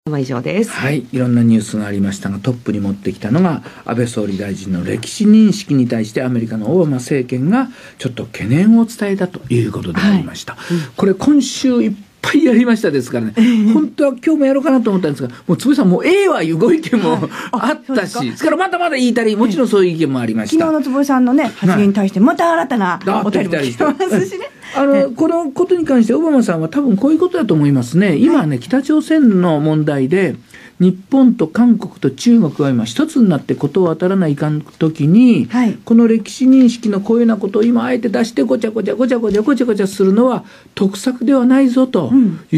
は以上です。 はい、いろんなニュースがありましたが、トップに持ってきたのが安倍総理大臣の歴史認識に対してアメリカのオバマ政権がちょっと懸念を伝えたということでありました。これ今週いっぱいやりましたですからね、本当は今日もやろうかなと思ったんですが、もう坪井さんもうはご意見もあったし、ですからまだまだ言いたり、もちろんそういう意見もありました。 昨日の坪井さんのね発言に対してまた新たなお便りも来てますしね。 このことに関してオバマさんは多分こういうことだと思いますね。今ね、北朝鮮の問題で日本と韓国と中国が今一つになってことを当たらないかんときに、この歴史認識のこういうようなことを今あえて出してごちゃごちゃするのは得策ではないぞという、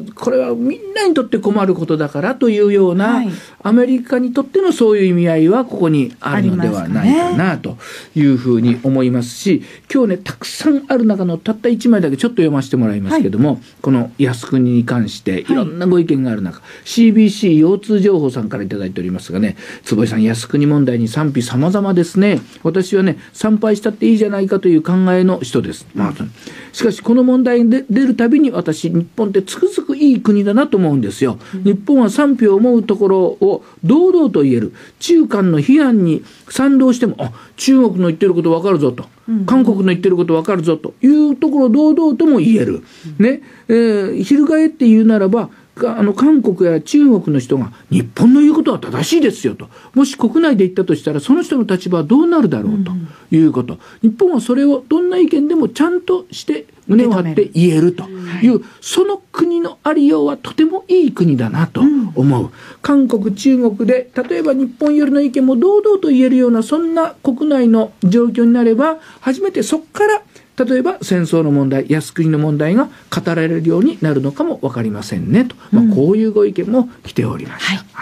これはみんなにとって困ることだからというような、アメリカにとってのそういう意味合いはここにあるのではないかなというふうに思いますし、今日ねたくさんある中のたった1枚だけちょっと読ませてもらいますけども、この靖国に関していろんなご意見がある中、CBC腰痛情報さんからいただいておりますがね、坪井さん、靖国問題に賛否様々ですね。私はね、参拝したっていいじゃないかという考えの人です。しかしこの問題に出るたびに私、日本ってつくづくいい国だなと思うんですよ。日本は賛否を思うところを堂々と言える。中韓の批判に賛同しても、中国の言ってること分かるぞと、韓国の言ってること分かるぞというところを堂々とも言える。ね、翻って言うならば、韓国や中国の人が日本の言うことは正しいですよと、もし国内で言ったとしたらその人の立場はどうなるだろうということ、日本はそれをどんな意見でもちゃんとして胸を張って言えるという、その国のありようはとてもいい国だなと思う。韓国中国で例えば日本よりの意見も堂々と言えるような、そんな国内の状況になれば初めてそこから例えば戦争の問題、靖国の問題が語られるようになるのかも分かりませんねと、こういうご意見も来ておりました。